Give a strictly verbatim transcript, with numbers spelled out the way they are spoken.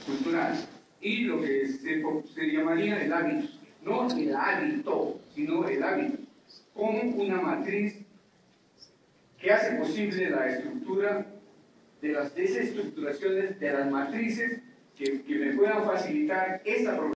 cultural, y lo que se, se llamaría el hábito, no el hábito, sino el hábito, como una matriz que hace posible la estructura de las desestructuraciones de las matrices que, que me puedan facilitar esta